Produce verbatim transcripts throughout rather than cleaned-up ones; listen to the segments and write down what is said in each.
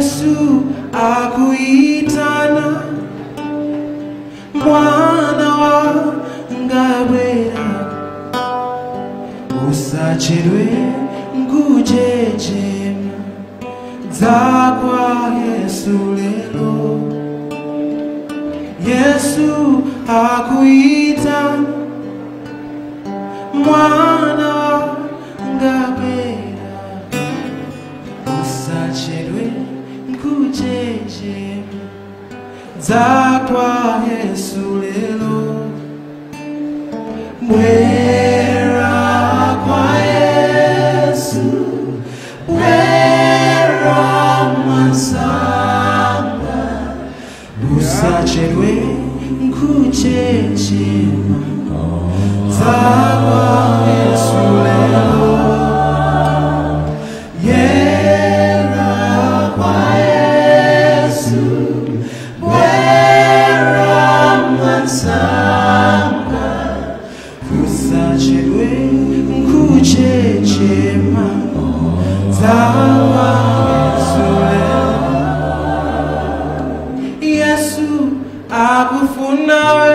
Yesu akuitana, mwana wanga Bwera, usachedwe ngujejema, zakwa Yesu lelo. Yesu akuitana, mwana wanga Bwera, usachedwe ngujejema, zakwa Yesu lelo. Bwera kwa Yesu, Bwera masanga, usachedwe ngujejema, zakwa Yesu lelo. Bwera kwa Yesu, Bwera masanga, usachedwe ngujejema, zakwa Yesu lelo. Yesu akufuna we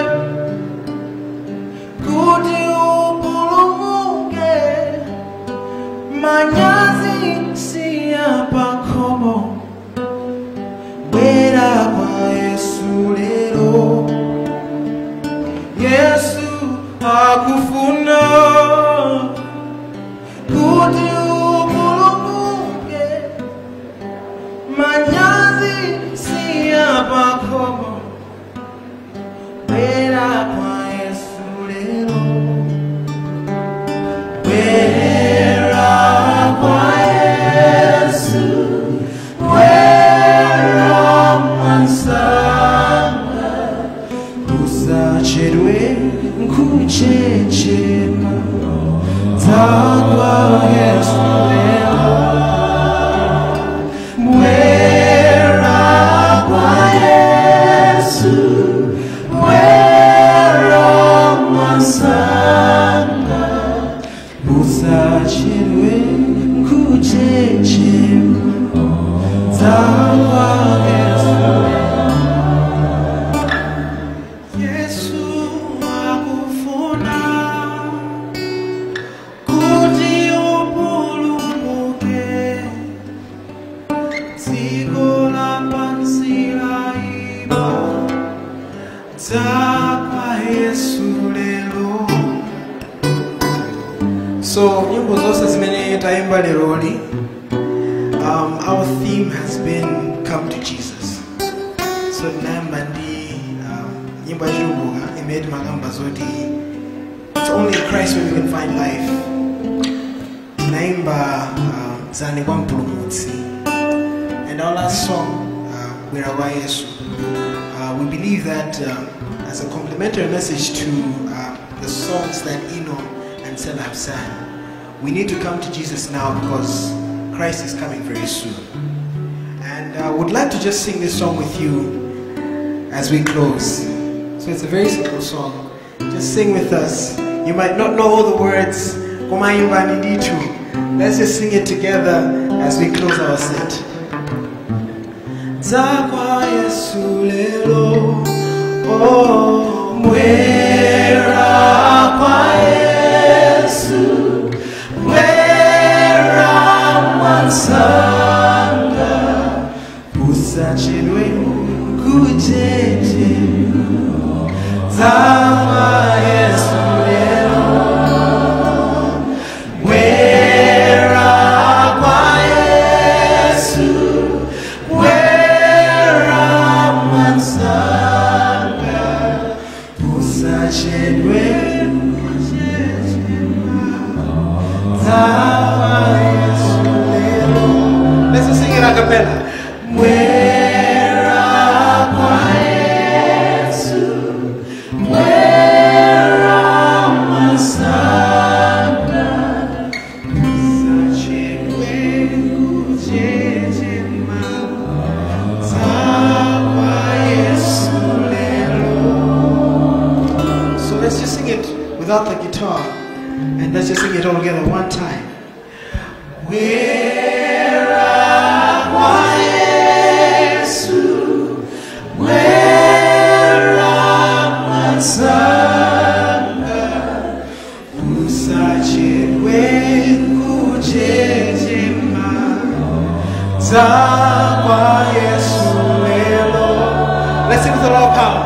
kuti upulumuke, manyazi siyapakomo. Bwera kwa Yesu lelo. Yesu akufuna kuti upulumuke, manyazi siyapakomo. Bwera kwa Yesu lelo. Bwera kwa Yesu, Bwera masanga, usachedwe ngujejema, zakwa Yesu lelo. Bwera kwa Yesu, Bwera masanga, usachedwe ngujejema, zakwa Yesu lelo. Yesu akufuna kuti upulumuke, dziko lapansi laipa, zakwa Yesu lelo. So nyimbo zose zimene taimba leroli, um, our theme has been come to Jesus. So namba ndi um, nyimbo yajubuka imedi magamba zoti it's only in Christ where we can find life. Naimba um, zane kwa mpulumutsi. And our last song, uh, Bwera kwa Yesu, uh, we believe that um, as a complementary message to uh, the songs that Eno and Sela have sang, we need to come to Jesus now because Christ is coming very soon. And I would like to just sing this song with you as we close. So it's a very simple song. Just sing with us. You might not know all the words. Let's just sing it together as we close our set. Zakwa Yesu lelo, oh, Bwera kwa Yesu, Bwera masanga, usachedwe ngujejema, zakwa Yesu lelo. Bwera kwa Yesu, Bwera masanga, usachedwe ngujejema, zakwa Yesu lelo. Let's sing it a cappella. Bwera kwa Yesu, Bwera masanga, usachedwe ngujejema, zakwa Yesu lelo. So let's just sing it without the guitar, and let's just sing it all together one time. Bwera kwa Yesu. usachedwe kuchechema zakwa Yesu lelo. Let's sing with a lot of power.